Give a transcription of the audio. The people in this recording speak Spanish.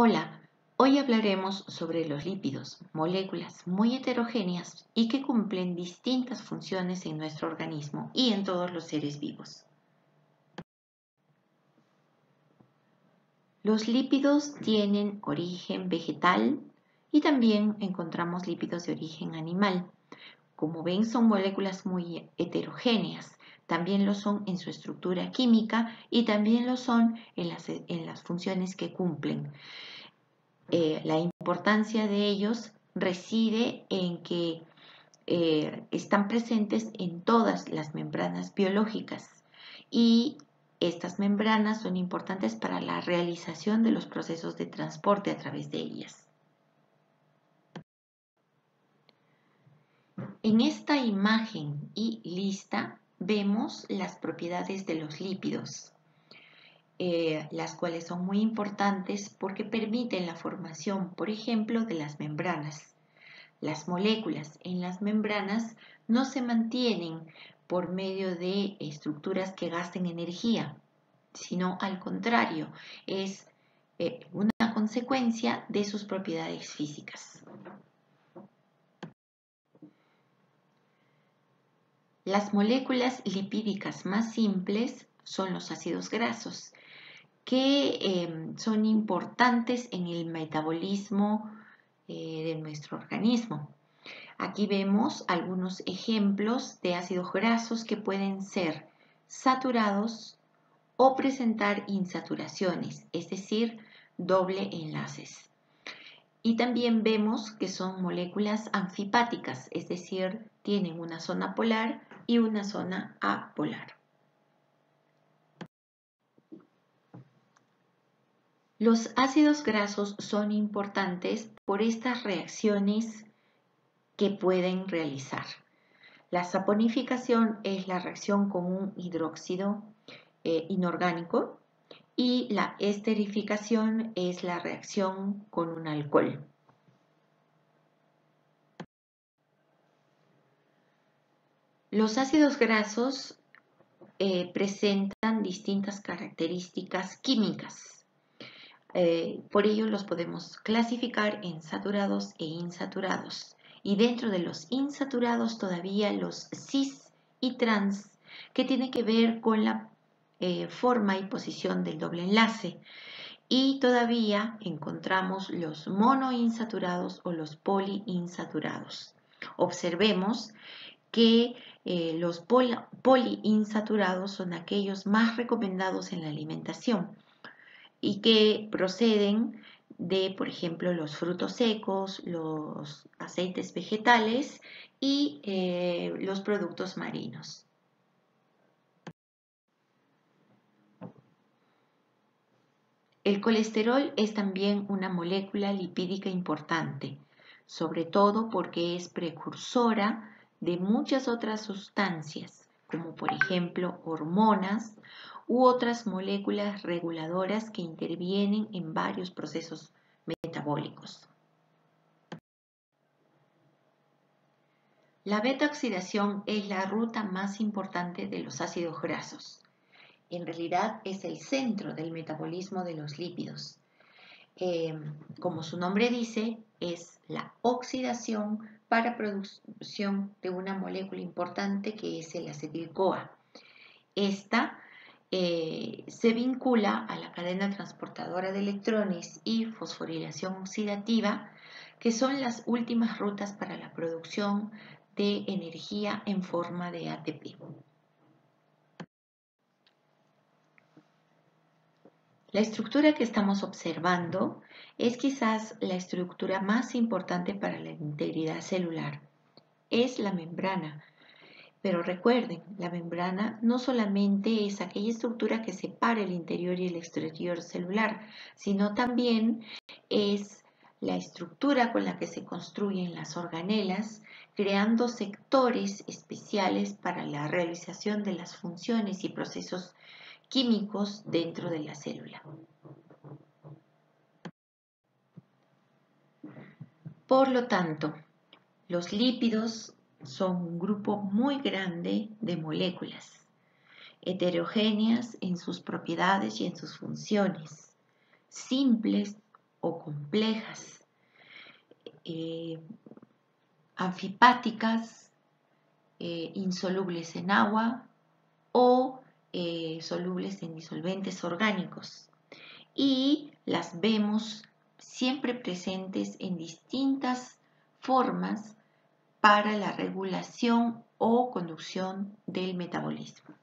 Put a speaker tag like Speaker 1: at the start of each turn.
Speaker 1: Hola, hoy hablaremos sobre los lípidos, moléculas muy heterogéneas y que cumplen distintas funciones en nuestro organismo y en todos los seres vivos. Los lípidos tienen origen vegetal y también encontramos lípidos de origen animal. Como ven, son moléculas muy heterogéneas. También lo son en su estructura química y también lo son en las funciones que cumplen. La importancia de ellos reside en que están presentes en todas las membranas biológicas y estas membranas son importantes para la realización de los procesos de transporte a través de ellas. En esta imagen y lista vemos las propiedades de los lípidos, las cuales son muy importantes porque permiten la formación, por ejemplo, de las membranas. Las moléculas en las membranas no se mantienen por medio de estructuras que gasten energía, sino al contrario, es una consecuencia de sus propiedades físicas. Las moléculas lipídicas más simples son los ácidos grasos, que son importantes en el metabolismo de nuestro organismo. Aquí vemos algunos ejemplos de ácidos grasos que pueden ser saturados o presentar insaturaciones, es decir, doble enlaces. Y también vemos que son moléculas anfipáticas, es decir, tienen una zona polar y una zona apolar. Los ácidos grasos son importantes por estas reacciones que pueden realizar. La saponificación es la reacción con un hidróxido inorgánico y la esterificación es la reacción con un alcohol. Los ácidos grasos presentan distintas características químicas. Por ello los podemos clasificar en saturados e insaturados. Y dentro de los insaturados todavía los cis y trans, que tienen que ver con la forma y posición del doble enlace. Y todavía encontramos los monoinsaturados o los poliinsaturados. Observemos que los poliinsaturados son aquellos más recomendados en la alimentación y que proceden de, por ejemplo, los frutos secos, los aceites vegetales y los productos marinos. El colesterol es también una molécula lipídica importante, sobre todo porque es precursora de muchas otras sustancias, como por ejemplo hormonas u otras moléculas reguladoras que intervienen en varios procesos metabólicos. La beta-oxidación es la ruta más importante de los ácidos grasos. En realidad es el centro del metabolismo de los lípidos. Como su nombre dice, es la oxidación para producción de una molécula importante que es el acetil-CoA. Esta se vincula a la cadena transportadora de electrones y fosforilación oxidativa, que son las últimas rutas para la producción de energía en forma de ATP. La estructura que estamos observando es quizás la estructura más importante para la integridad celular. Es la membrana. Pero recuerden, la membrana no solamente es aquella estructura que separa el interior y el exterior celular, sino también es la estructura con la que se construyen las organelas, creando sectores especiales para la realización de las funciones y procesos químicos dentro de la célula. Por lo tanto, los lípidos son un grupo muy grande de moléculas, heterogéneas en sus propiedades y en sus funciones, simples o complejas, anfipáticas, insolubles en agua o solubles en disolventes orgánicos. Y las vemos siempre presentes en distintas formas para la regulación o conducción del metabolismo.